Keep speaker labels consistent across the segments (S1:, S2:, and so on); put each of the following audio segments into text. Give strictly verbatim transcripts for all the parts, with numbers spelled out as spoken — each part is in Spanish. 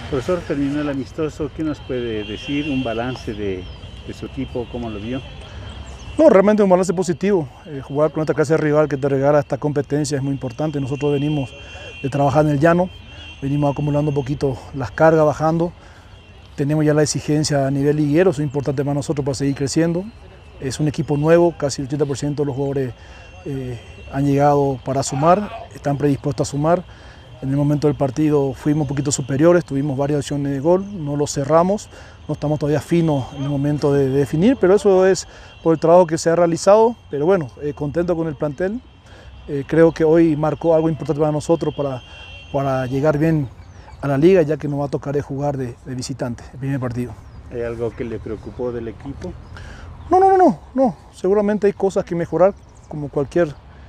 S1: Profesor, terminó el amistoso, ¿qué nos puede decir? Un balance de, de su equipo, ¿cómo lo vio?
S2: No, realmente un balance positivo. Eh, jugar con esta clase de rival que te regala esta competencia es muy importante. Nosotros venimos de trabajar en el llano, venimos acumulando un poquito las cargas, bajando. Tenemos ya la exigencia a nivel liguero, eso es importante para nosotros para seguir creciendo. Es un equipo nuevo, casi el ochenta por ciento de los jugadores eh, han llegado para sumar, están predispuestos a sumar. En el momento del partido fuimos un poquito superiores, tuvimos varias opciones de gol, no lo cerramos, no estamos todavía finos en el momento de, de definir, pero eso es por el trabajo que se ha realizado. Pero bueno, eh, contento con el plantel, eh, creo que hoy marcó algo importante para nosotros para, para llegar bien a la liga, ya que nos va a tocar jugar de, de visitante el primer partido.
S1: ¿Hay algo que le preocupó del equipo?
S2: No, no, no, no, no. Seguramente hay cosas que mejorar, como cualquier,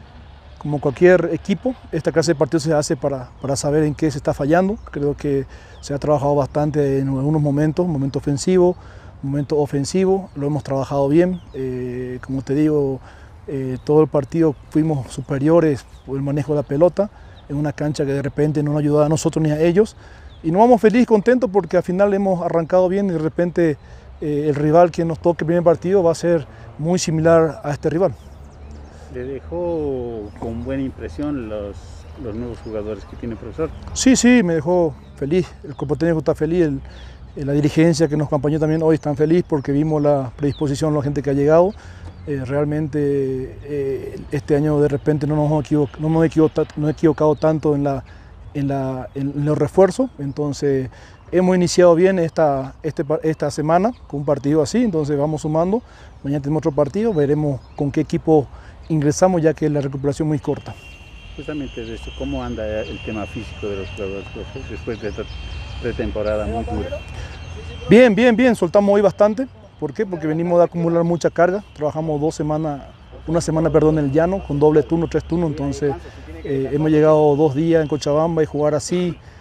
S2: como cualquier equipo. Esta clase de partidos se hace para, para saber en qué se está fallando. Creo que se ha trabajado bastante en algunos momentos, momento ofensivo, momento ofensivo, lo hemos trabajado bien. Eh, como te digo, eh, todo el partido fuimos superiores por el manejo de la pelota, en una cancha que de repente no nos ayudaba a nosotros ni a ellos. Y nos vamos felices, contentos, porque al final hemos arrancado bien y de repente eh, el rival que nos toque el primer partido va a ser muy similar a este rival.
S1: ¿Le dejó con buena impresión los, los nuevos jugadores que tiene el profesor?
S2: Sí, sí, me dejó feliz, el cuerpo técnico está feliz, el, la dirigencia que nos acompañó también hoy está feliz porque vimos la predisposición de la gente que ha llegado. Eh, realmente eh, este año de repente no nos hemos equivocado, no hemos equivocado, no he equivocado tanto en, la, en, la, en los refuerzos, entonces hemos iniciado bien esta, este, esta semana con un partido así, entonces vamos sumando, mañana tenemos otro partido, veremos con qué equipo ingresamos ya que la recuperación es muy corta.
S1: Justamente de eso, ¿cómo anda el tema físico de los jugadores después de esta pretemporada muy dura?
S2: Bien, bien, bien, soltamos hoy bastante. ¿Por qué? Porque venimos de acumular mucha carga, trabajamos dos semanas, una semana perdón, en el llano, con doble turno, tres turnos, entonces eh, hemos llegado dos días en Cochabamba y jugar así